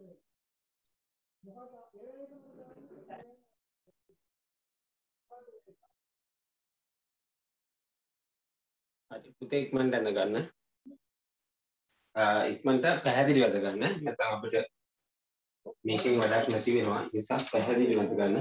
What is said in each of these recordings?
පුතේ ඉක්මනට ඇඳ ගන්න. ඉක්මනට පැහැදිලිව ඇඳ ගන්න. නැත්නම් අපිට මේකෙන් වැඩක් නැති වෙනවා. ඒ නිසා පැහැදිලිව ඇඳ ගන්න.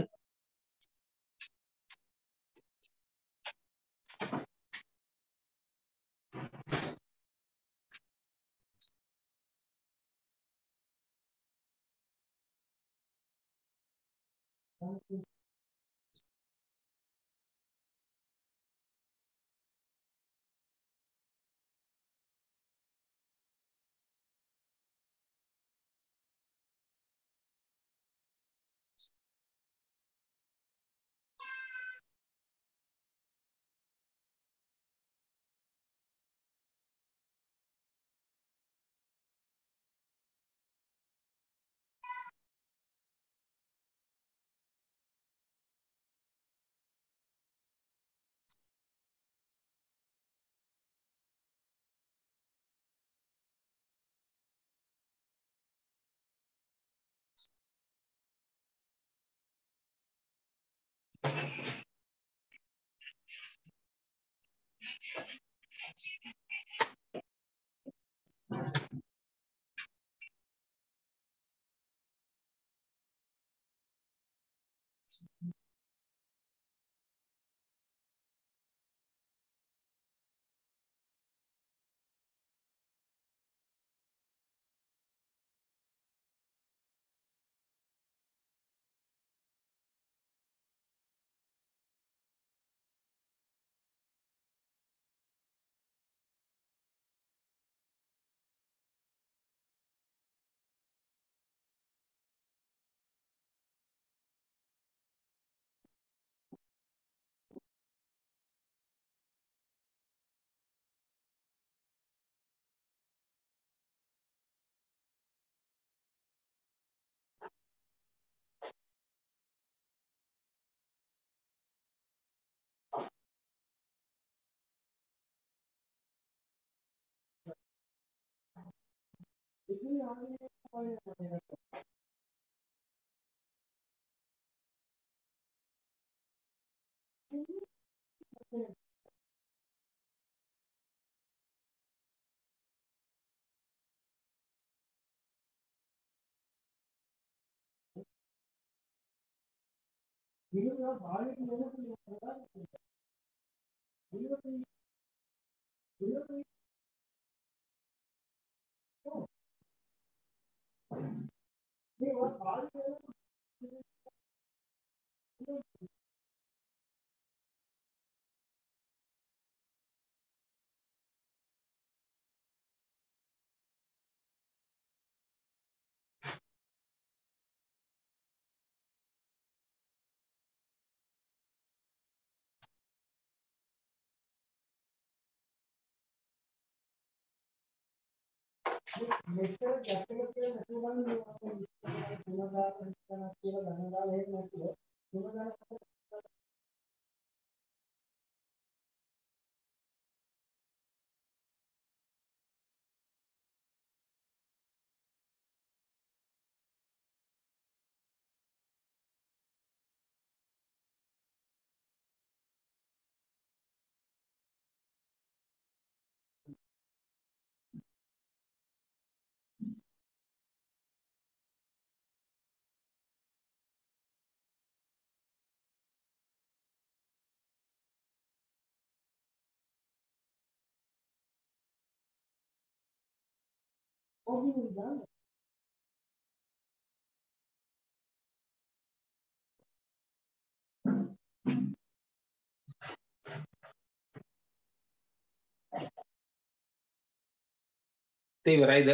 ඉවරයිද?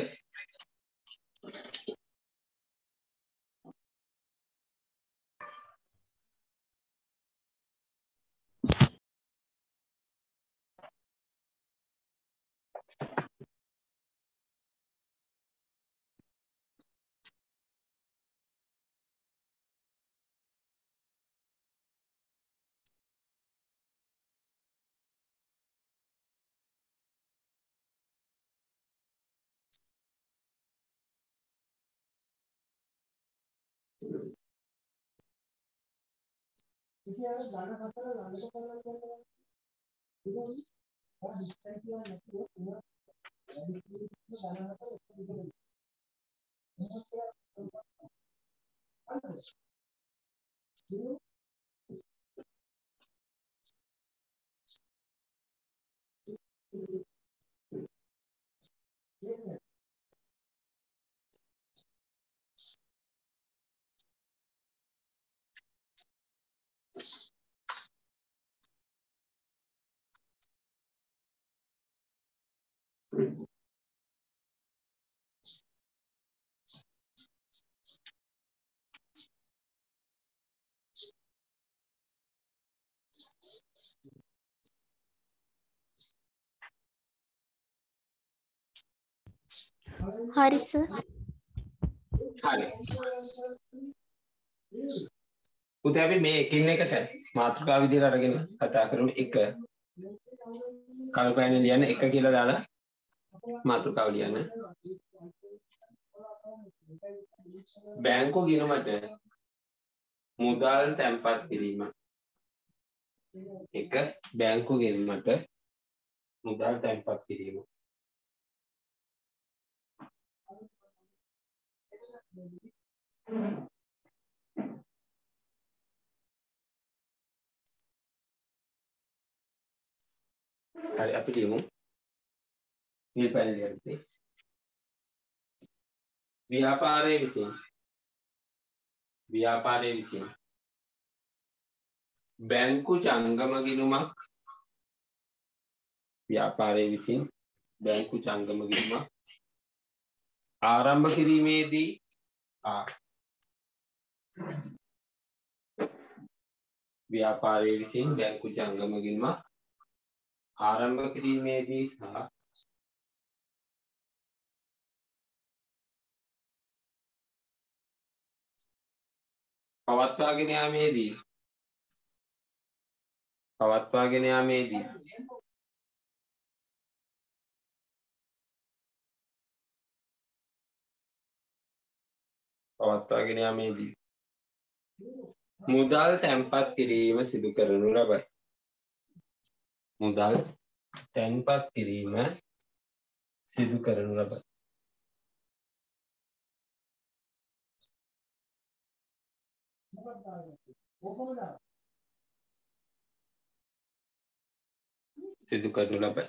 හරි සර්. හරි. පුතේ අපි මේ එකින් එකට මාතෘකා විදිහට අරගෙන කතා කරමු. 1 කල්පයන ලියන්න 1 කියලා දාලා මාතෘකාව ලියන්න. බැංකු ගිණුමට මුදල් තැන්පත් කිරීම. 1 බැංකු ගිණුමට මුදල් තැන්පත් කිරීම. හරි අපි ලියමු. නිල් පැන ලියන්නේ. ව්‍යාපාරයේ විසින් බැංකු ජංගම ගිණුමක් ව්‍යාපාරයේ විසින් බැංකු ජංගම ගිණුමක් ආරම්භ කිරීමේදී ව්‍යාපාරයේ විසින් බැංකු ජංගම ගිණුමක් ආරම්භ කිරීමේදී සහ පවත්වාගෙන යාමේදී මුදල් තැන්පත් කිරීම සිදු කරනු ලබයි. මුදල් තැන්පත් කිරීම සිදු කරනු ලබයි. සිදු කරනු ලබයි.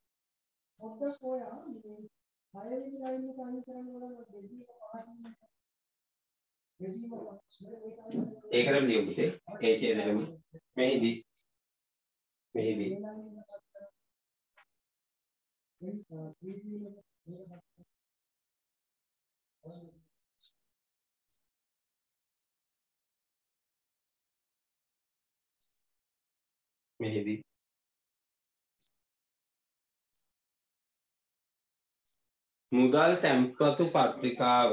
ඒකටම ලියමු පුතේ. ඒ ඡේදෙම මෙහිදී මුදල් තැන්පතු පත්‍රිකාව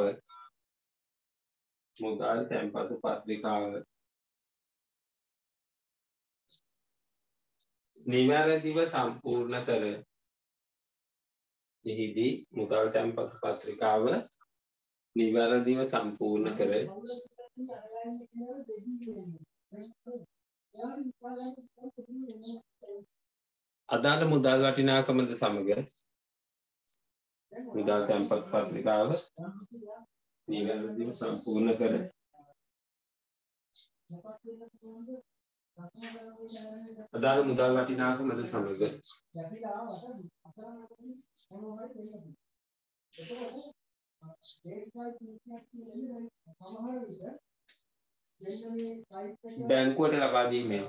නිවැරදිව සම්පූර්ණ කර එහිදී මුදල් තැන්පතු පත්‍රිකාව නිවැරදිව සම්පූර්ණ කර අදාළ මුදල් වටිනාකමද සමග මුදල් තැන්පත් පත්‍රිකාව නිවැරදිව සම්පූර්ණ කර අදාළ මුදල් වටිනාකමද සමග බැංකුවට ලබා දීමෙන්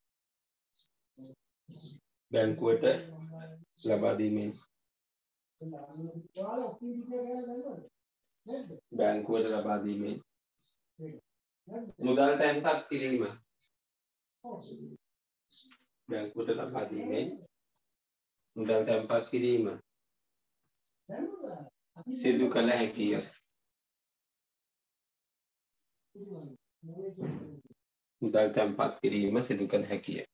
මුදල් තැන්පත් කිරීම සිදු කළ හැකිය. මුදල් තැන්පත් කිරීම සිදු කළ හැකිය.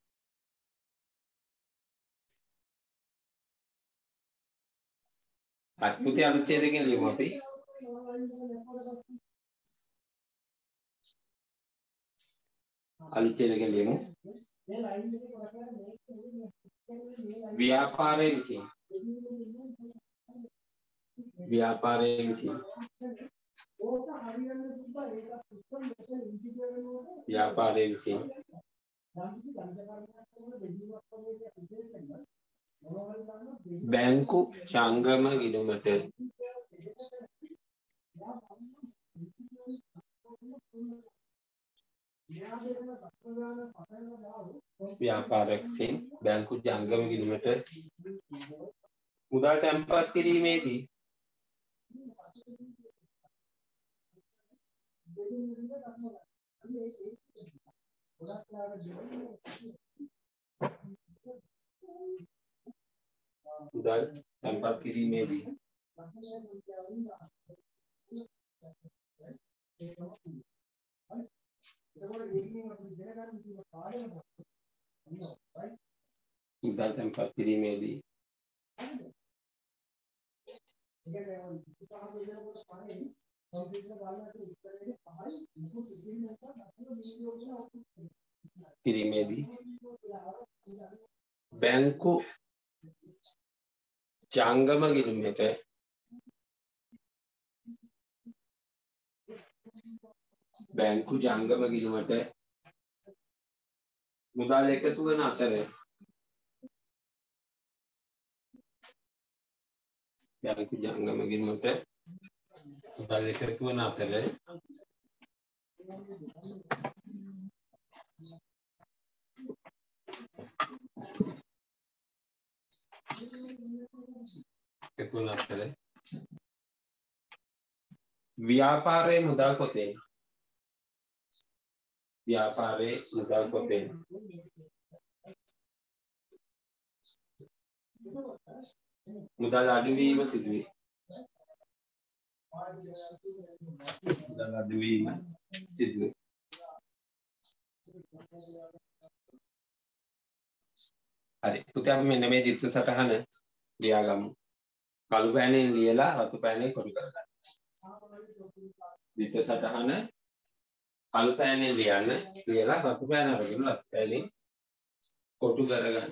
අත්පුතේ අනුච්ඡේදයෙන් ලියමු අපි. අනිත්‍යද කියලියමු. ව්‍යාපාරයේ විසින් ව්‍යාපාරයේ විසින් ව්‍යාපාරයේ විසින් බැංකු ජංගම ගිණුමට ව්‍යාපාරයක් විසින් බැංකු ජංගම ගිණුමට මුදල් තැන්පත් කිරීමේදී මුදල් තැන්පත් කිරීමේදී මුදල් තැන්පත් කිරීමේදී බැංකු ජංගම ගිණුමට මුදල් එකතු වන අතර බැංකු ජංගම ගිණුමට මුදල් එකතු වන අතර ව්‍යාපාරයේ මුදල් පොතෙන් මුදල් අඩුවීම සිදුවේ. හරි. පුතේ අපි මෙන්න මේ චිත්‍ර සටහන ලියාගමු. කළු පෑනෙන් ලියලා රතු පෑනෙන් කොටු කරගන්න. චිත්‍ර සටහන කළු පෑනෙන් ලියලා රතු පෑන අරගෙන රතු පෑනෙන් කොටු කරගන්න.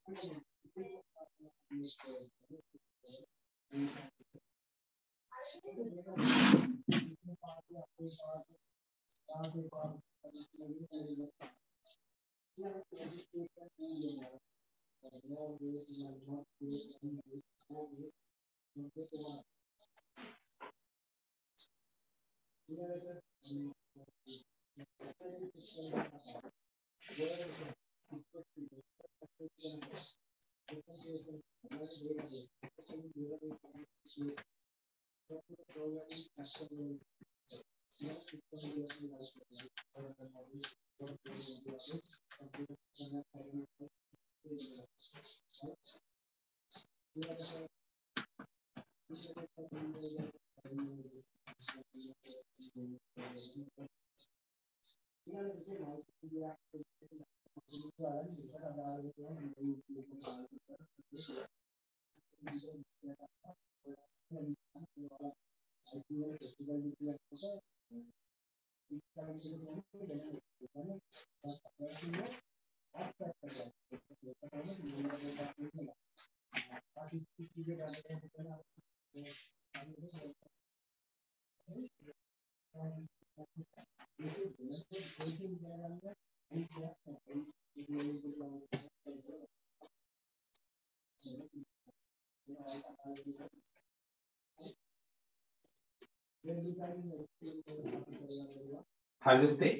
හරිද?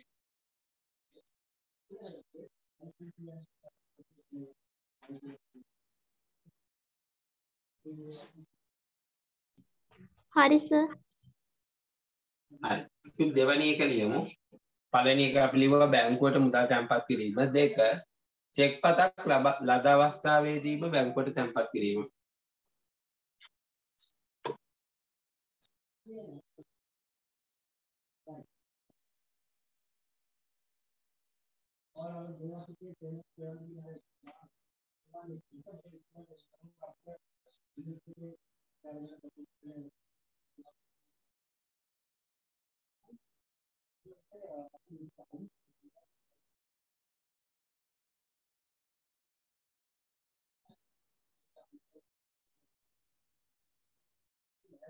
හරි සර්. හරි. ඉතින් දෙවැනි එක ලියමු. පළවෙනි එක අපි ලියුවා බැංකුවට මුදල් තැන්පත් කිරීම. දෙක චෙක් පතක් ලද අවස්ථාවේදීම බැංකුවට තැන්පත් කිරීම.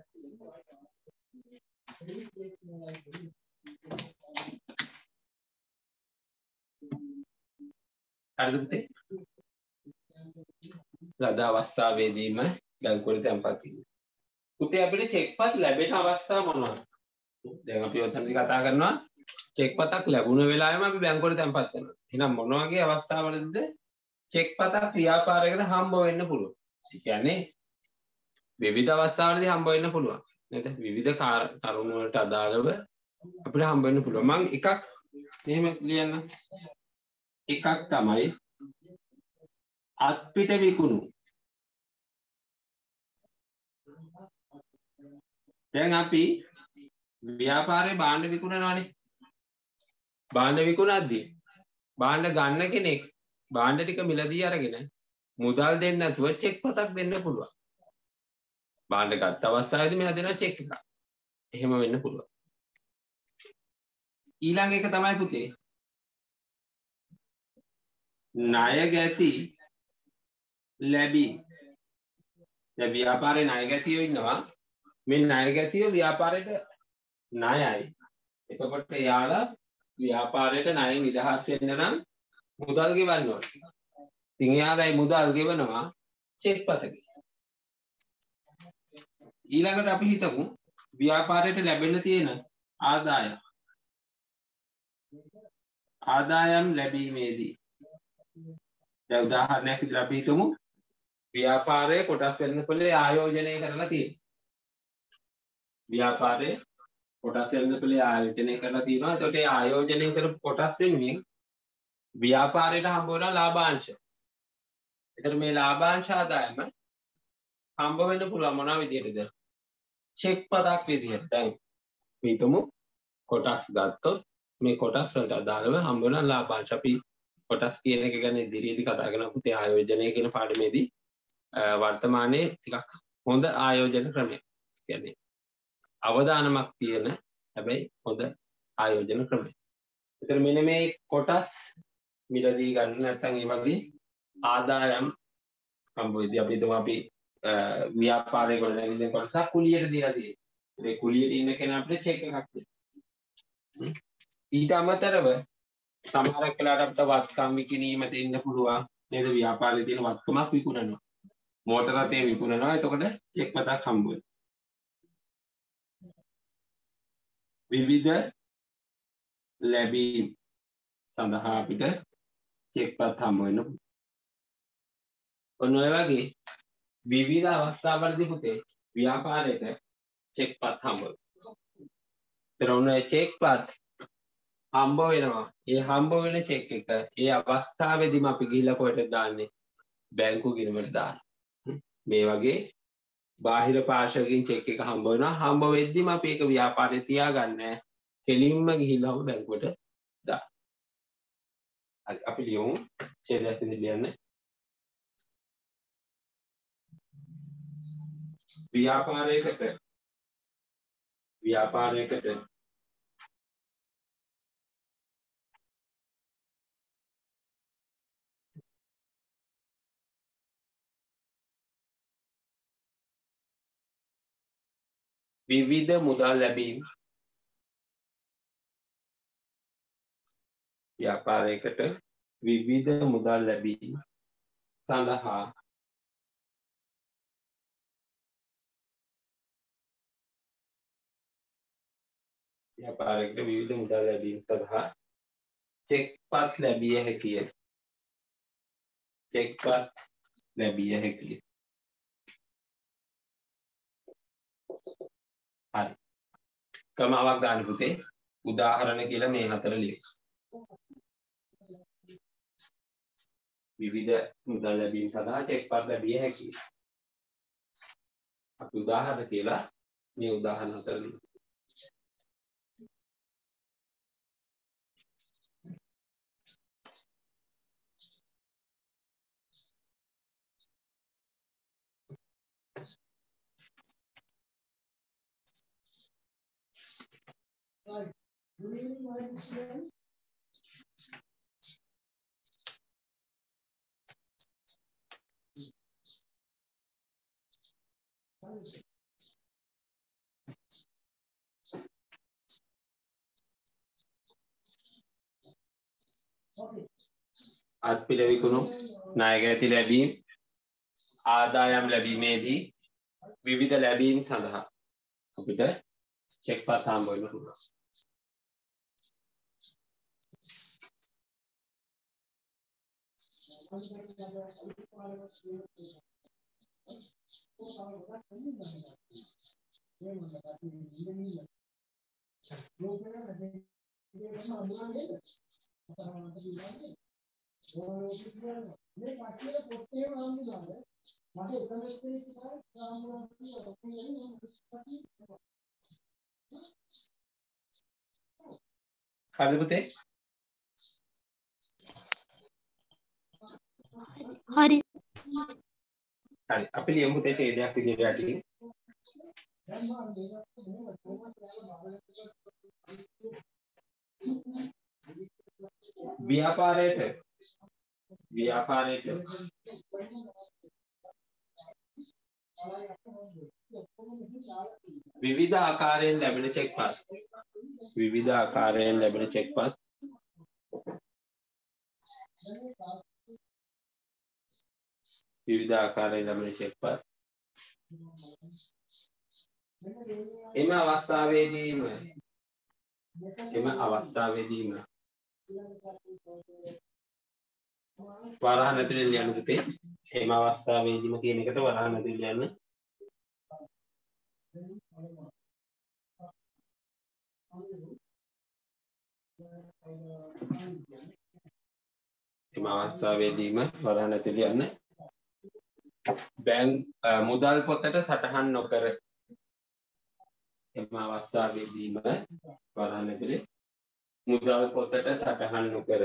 හරිද පුතේ? ලද අවස්ථාවේදීම බැංකුවල තැන්පත් කිරීම. පුතේ අපිට චෙක්පත් ලැබෙන අවස්ථා මොනවද? දැන් අපි ඔතනදී කතා කරනවා චෙක්පතක් ලැබුණ වෙලාවෙම අපි බැංකුවල තැන්පත් කරනවා. එහෙනම් මොන වගේ අවස්ථාවලද චෙක්පතක් ක්‍රියාකාරයකට හම්බ වෙන්න පුළුවන්? ඒ කියන්නේ විවිධ අවස්ථාවලදී හම්බ වෙන්න පුළුවන්. නේද? විවිධ කරුණු වලට අදාළව අපිට හම්බ වෙන්න පුළුවන්. මම එකක් මෙහෙම ලියන්න. එකක් තමයි අත්පිට විකුණු. දැන් අපි ව්‍යාපාරේ භාණ්ඩ විකුණනවානේ. භාණ්ඩ විකුණද්දී භාණ්ඩ ගන්න කෙනෙක් භාණ්ඩ ටික මිලදී අරගෙන මුදල් දෙන්න නැතුව චෙක් පතක් දෙන්න පුළුවන්. භාණ්ඩ ගත්ත අවස්ථාවේදී මෙයා දෙනවා චෙක් එකක්. එහෙම වෙන්න පුළුවන්. ඊළඟ එක තමයි පුතේ ණය ගැති ලැබීම්. දැන් ව්‍යාපාරේ ණය ගැතියෝ ඉන්නවා. මේ ණය ගැතියෝ ව්‍යාපාරයට ණයයි. එතකොට එයාලා ව්‍යාපාරයට ණය නිදහස් වෙන්න නම් මුදල් ගෙවන්න ඕනේ. ඉතින් එයාලා මුදල් ගෙවනවා චෙක් පතකින්. ඊළඟට අපි හිතමු ව්‍යාපාරයට ලැබෙන්න තියෙන ආදායම්. ආදායම් ලැබීමේදී දැන් උදාහරණයක් විදිහට අපි හිතමු ව්‍යාපාරයේ කොටස් වෙළඳපොලේ ආයෝජනය කරලා තියෙනවා. ව්‍යාපාරයේ කොටස් වෙළඳපොලේ ආයෝජනය කරලා තියෙනවා. එතකොට ඒ ආයෝජනය කරපු කොටස් වෙනුවෙන් ව්‍යාපාරයට හම්බ වෙන ලාභාංශ. එතකොට මේ ලාභාංශ ආදායම හම්බ වෙන්න පුළුවන් මොන විදිහටද? චෙක් පතක් විදිහට. දැන් අපි හිතමු කොටස් ගත්තොත් මේ කොටස් වලට අදාළව හම්බ වෙන ලාභාංශ. අපි කොටස් කියන එක ගැන ඉදිරියේදී කතා කරනවා පුතේ ආයෝජනය කියන පාඩමේදී. වර්තමානයේ ටිකක් හොඳ ආයෝජන ක්‍රමයක්. කියන්නේ අවදානමක් තියෙන හැබැයි හොඳ ආයෝජන ක්‍රමයක්. ඒතර මෙන්න මේ කොටස් මිලදී ගන්න නැත්නම් ඒ වගේ ආදායම් හම්බ වෙද්දී අපි හිතමු අපි ව්‍යාපාරයේ ගොඩනැගිලි කොටසක් කුලියට දීලා තියෙනවා. ඒ කුලියට ඉන්න කෙනා අපිට චෙක් එකක් දෙනවා. ඊට අමතරව සමහරක් වෙලාවට අපිට වත්කම් විකිණීම දෙන්න පුළුවන්. නේද? ව්‍යාපාරයේ තියෙන වත්කමක් විකුණනවා. මෝටර රථය විකුණනවා. එතකොට චෙක් පතක් හම්බ වෙනවා. විවිධ ලැබීම් සඳහා අපිට චෙක් පත් හම්බ වෙනවා. ඔන්න ඔය වගේ විවිධ අවස්ථාවලදී පුතේ ව්‍යාපාරයට චෙක් පත් හම්බ වෙනවා. ඒතර ඔන්න චෙක් පත් හම්බ වෙනවා. ඒ හම්බ වෙන චෙක් එක ඒ අවස්ථාවේදීම අපි ගිහිල්ලා කොහෙටද දාන්නේ? බැංකු ගිණුමට දානවා. මේ වගේ බාහිර පාර්ශවකින් චෙක් එක හම්බ වෙනවා. හම්බ වෙද්දිම අපි ඒක ව්‍යාපාරේ තියාගන්නේ කෙලින්ම ගිහිල්ලා බැංකුවට දාන්න. හරි අපි ලියමු. ඡේදයක් විදිහට ලියන්න. ව්‍යාපාරයකට විවිධ මුදල් ලැබීම් ව්‍යාපාරයකට විවිධ මුදල් ලැබීම් සඳහා ව්‍යාපාරයකට විවිධ මුදල් ලැබීම් සඳහා චෙක් පත් ලැබිය හැකිය. චෙක් පත් ලැබිය හැකිය. හරි. කමාවක් දාන්න පුතේ. උදාහරණ කියලා මේ හතර ලියන්න. විවිධ මුදල් ලැබීම් සඳහා චෙක් පත් ලැබිය හැකිය. අපි උදාහරණ කියලා මේ උදාහරණ හතර ලියන්න. අත්පිට විකුණු ණය ගැති ලැබීම් ආදායම් ලැබීමේදී විවිධ ලැබීම් සඳහා අපිට චෙක් පත් හම්බ වෙන්න පුළුවන්. හරිද පුතේ? හරි. හරි. අපි ලියමු පුතේ ඡේදයක් විදිහට යටින්. ව්‍යාපාරයට විවිධ ආකාරයෙන් ලැබෙන චෙක්පත් විවිධ ආකාරයෙන් ලැබෙන චෙක්පත් එම අවස්ථාවේදීම වරහන් ඇතුලේ ලියන්න පුතේ. එම අවස්ථාවේදීම කියන එකට වරහන් ඇතුලේ ලියන්න. එම අවස්ථාවේදීම වරහන් ඇතුලේ ලියන්න. මුදල් පොතට සටහන් නොකර එම අවස්ථාවේදීම වරහන් ඇතුලේ මුදල් පොතට සටහන් නොකර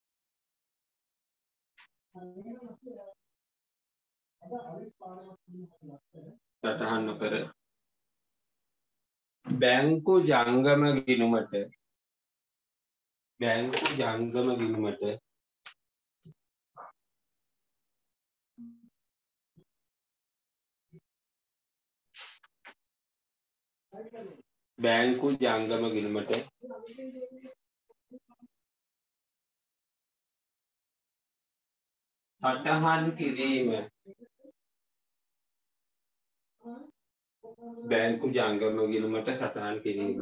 බැංකු ජංගම ගිණුමට සටහන් කිරීම බැංකු ජංගම ගිණුමට සටහන් කිරීම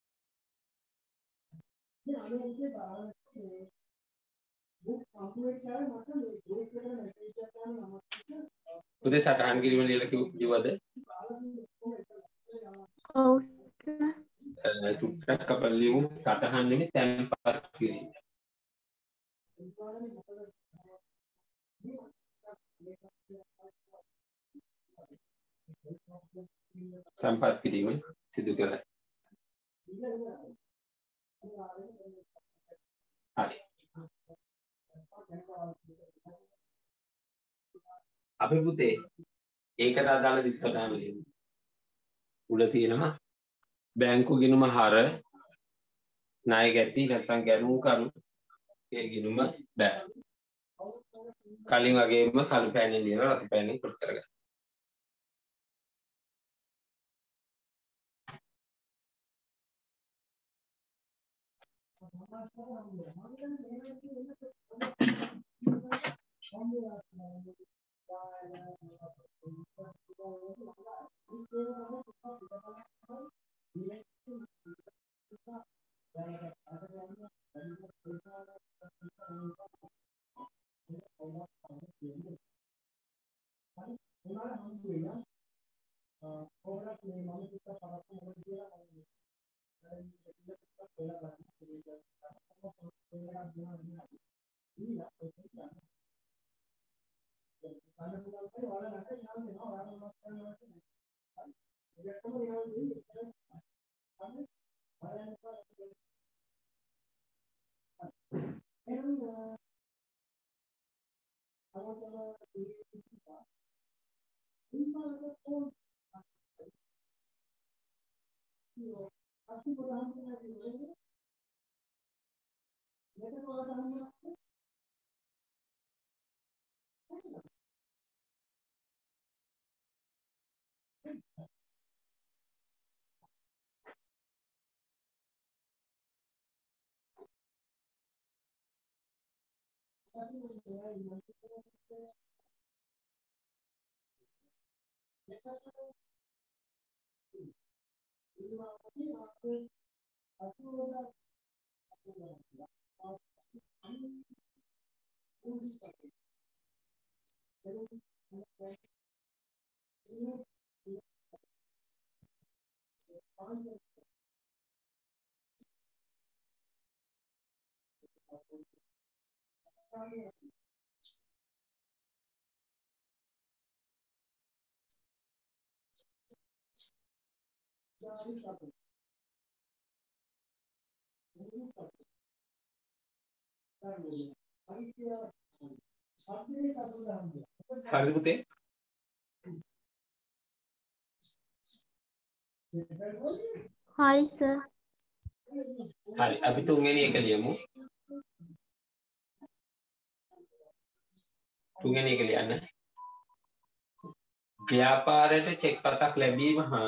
පුතේ සටහන් කිරීම ලියලා කිව්වද? ඔව්. තුට්ටක් කපලා ලියමු. සටහන් නෙමෙයි තැන්පත් කිරීම. තැන්පත් කිරීම සිදු කරයි. හරි. අපි පුතේ ඒකට අදාළ විස්තරාම ලියමු. උඩ තියෙනවා බැංකු ගිණුම හර ණය ගැති නැත්නම් ගැනුම් කරු ඒ ගිණුම බෑ. කලින් වගේම කළු පෑනෙන් ලියලා රතු පෑනෙන් කොට කරගන්න. හරිද පුතේ? හරි සර්. හරි අපි තුන්වෙනි එක ලියමු. තුන්වෙනි එක ලියන්න. ව්‍යාපාරයට චෙක් පතක් ලැබීම හා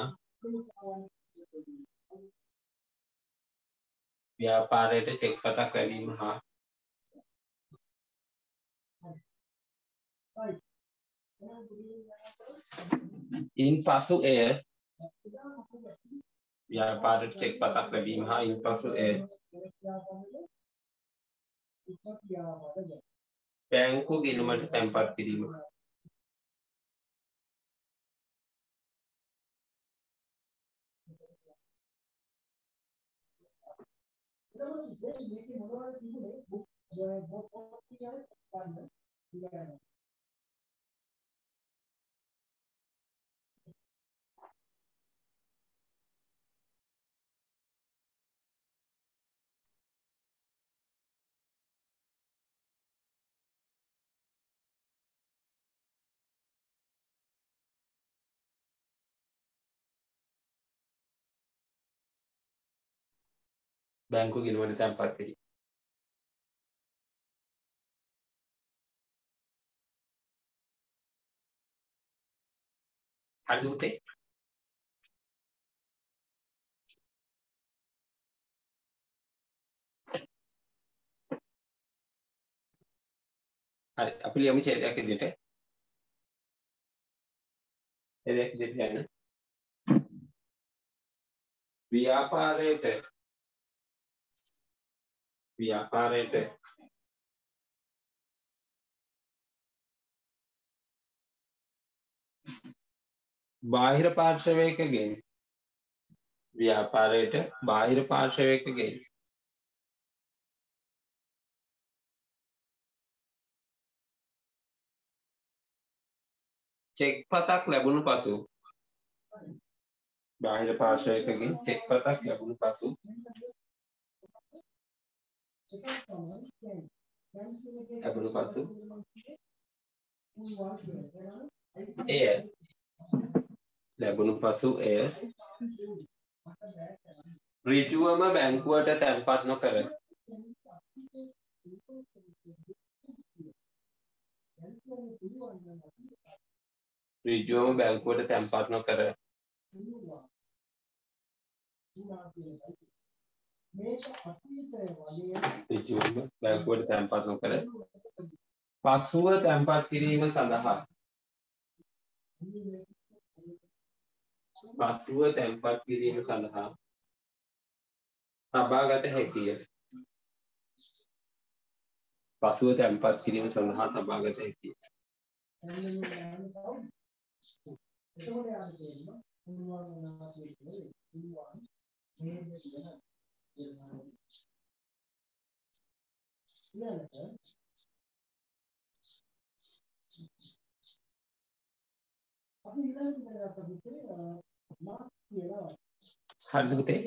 ව්‍යාපාරයට චෙක් පතක් ලැබීම හා ඉන්පසු එය ව්‍යාපාරයට චෙක් පතක් ලැබීම හා ඉන්පසු එය බැංකු ගිණුමට තැන්පත් කිරීම. බැංකු ගිණුමට තැන්පත් කිරීම. හරිද පුතේ? හරි අපි ලියමු ඡේදයක් විදිහට. ඡේදයක් විදිහට ලියන්න. ව්‍යාපාරයට බාහිර පාර්ශවයකගෙන් චෙක් පතක් ලැබුණු පසු එය ඍජුවම බැංකුවට තැන්පත් නොකර පසුව තැන්පත් කිරීම සඳහා තබාගත හැකිය. හරිද පුතේ?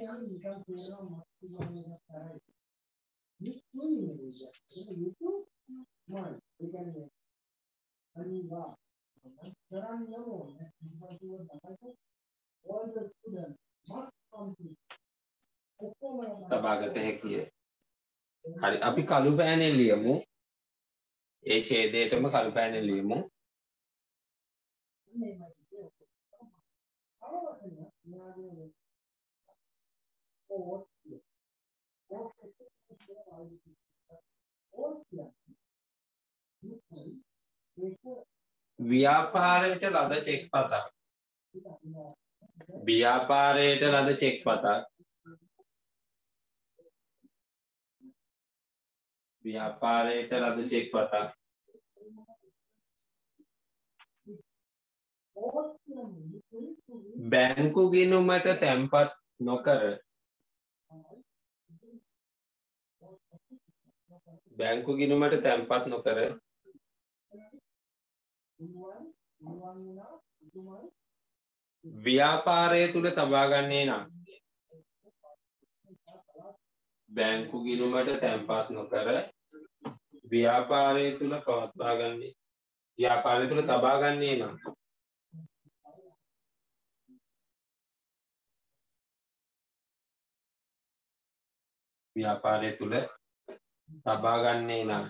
තබාගත හැකිය. හරි අපි කළු පෑනෙන් ලියමු. ඒ ඡේදයටම කළු පෑනෙන් ලියමු. ව්‍යාපාරයට ලද චෙක් පතක්. ව්‍යාපාරයට ලද චෙක් පතක්. ව්‍යාපාරයට ලද චෙක් පතක්. බැංකු ගිණුමට තැන්පත් නොකර බැංකු ගිණුමට තැන්පත් නොකර ව්‍යාපාරය තුල තබා ගන්නේ නම් බැංකු ගිණුමට තැන්පත් නොකර ව්‍යාපාරය තුල පවත්වා ගන්නේ ව්‍යාපාරය තුල තබා ගන්නේ නම් ව්‍යාපාරය තුල තබා ගන්නේ නම්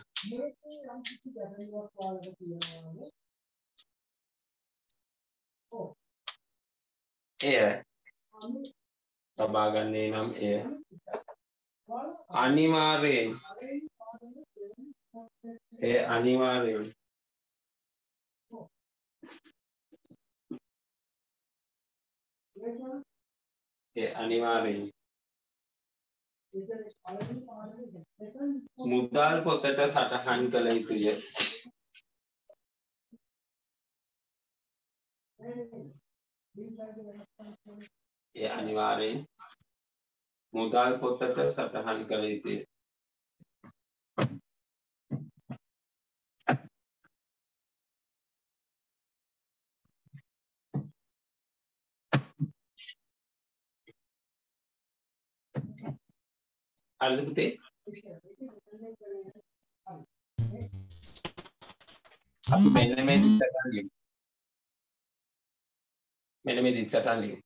එය තබා ගන්නේ නම් එය අනිවාර්යෙන් මුදල් පොතට සටහන් කළ යුතුය. ඒ අනිවාර්යෙන් මුදල් පොතට සටහන් කළ යුතුය. හරිද පුතේ? අපි මෙන්න මේ දිත්තටන් ලියමු. මෙන්න මේ දිත්තටන් ලියමු.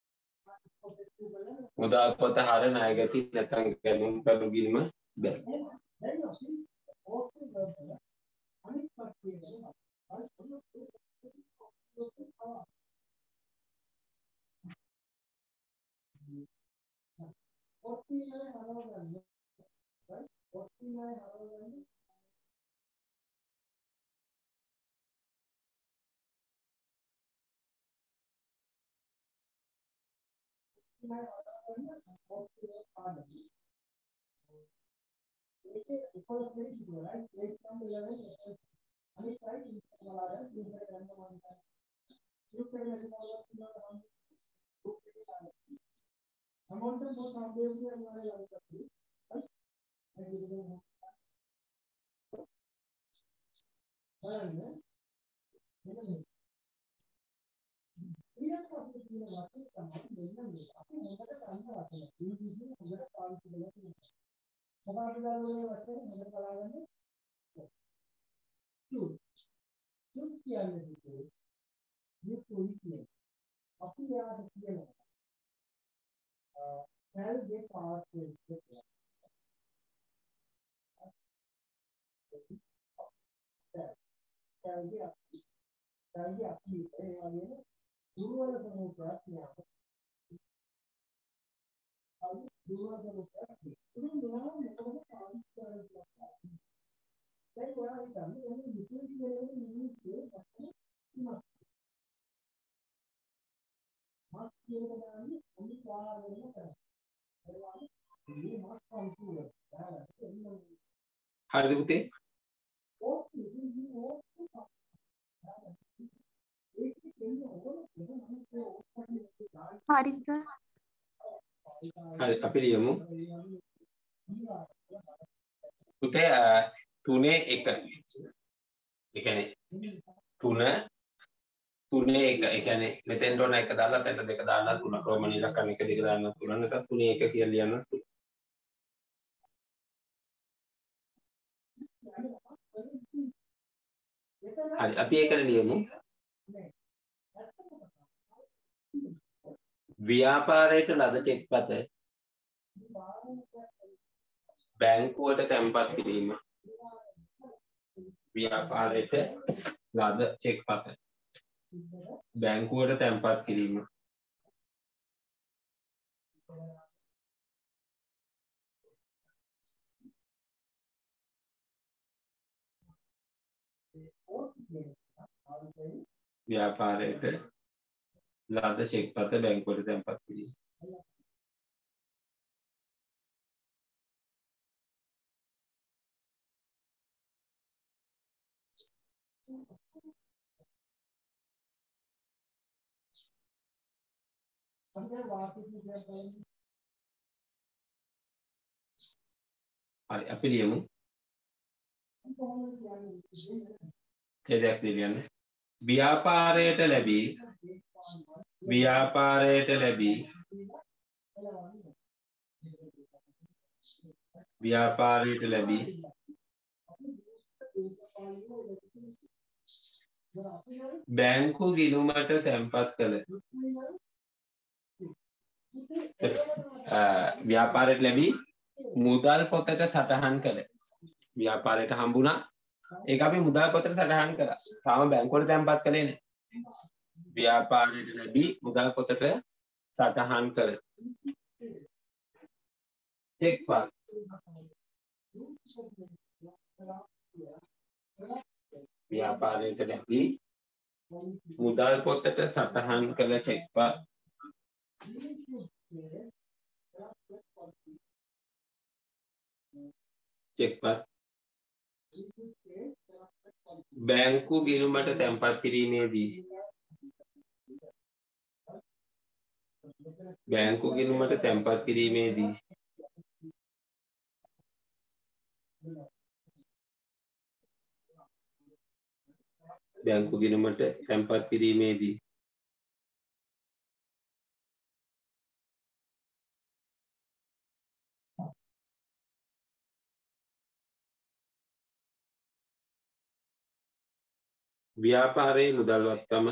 මුදල් පොත හර ණයගැති නැත්නම් ගැනුම් කරු ගිණුම බැං. හරිද පුතේ? හරි සර්. හරි අපි ලියමු. පුතේ 3 1. ඒ කියන්නේ 3 3 1. ඒ කියන්නේ මෙතෙන්ට ඕන එක දාලා තැන දෙක දාන්න 3 රෝමන් ඉලක්කම් 1 2 දාන්න 3 නැත්නම් 3 1 කියලා ලියන්න. හරි අපි ඒකට ලියමු. ව්‍යාපාරයට ලද චෙක්පත බැංකුවට තැන්පත් කිරීම. ව්‍යාපාරයට ලද චෙක්පත බැංකුවට තැන්පත් කිරීම. ව්‍යාපාරයට ලද චෙක් පත බැංකුවට තැන්පත් කිරීම. හරි අපි ලියමු. ඡේදයක් ලියන්න. ව්‍යාපාරයට ලැබී බැංකු ගිණුමට තැන්පත් කළ ව්‍යාපාරයට ලැබී මුදල් පොතට සටහන් කළ ව්‍යාපාරයට හම්බුණා ඒක අපි මුදල් පොතට සටහන් කරා. තාම බැංකුවට තැන්පත් කළේ නැහැ. ව්‍යාපාරයට ලැබී මුදල් පොතට සටහන් කළ චෙක් පත් ව්‍යාපාරයට ලැබී මුදල් පොතට සටහන් කළ චෙක් පත් බැංකු ගිණුමට තැන්පත් කිරීමේදී බැංකු ගිණුමට තැන්පත් කිරීමේදී ව්‍යාපාරයේ මුදල්වත්කම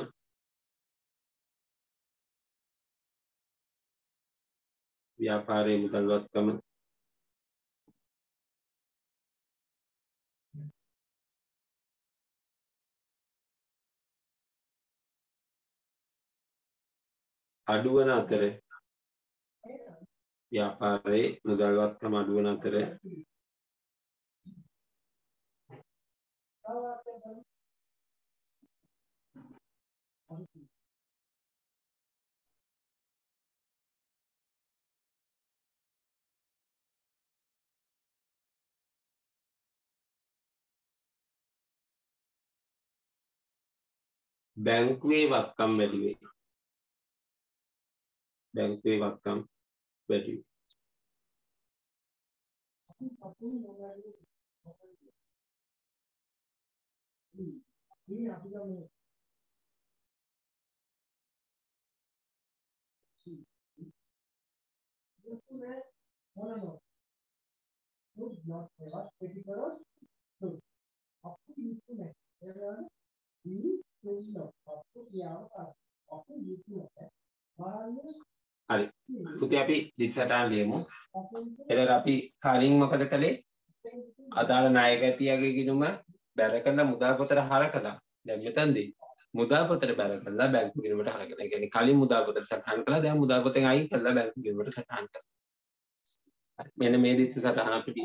අඩුවන අතර බැංකුවේ වත්කම් වැඩි වේ. හරි. පුතේ අපි දික්සටහන් ලියමු. එතකොට අපි කලින් මොකද කළේ? අදාළ ණයගැතියාගේ ගිණුම බැර කරලා මුදල් පොතට හර කළා. දැන් මෙතනදී මුදල් පොතට බැර කරලා බැංකු ගිණුමට හර කළා. ඒ කියන්නේ කලින් මුදල් පොතට සටහන් කළා දැන් මුදල් පොතෙන් අයින් කරලා බැංකු ගිණුමට සටහන් කළා. හරි. මෙන්න මේ දික්ස සටහන අපිට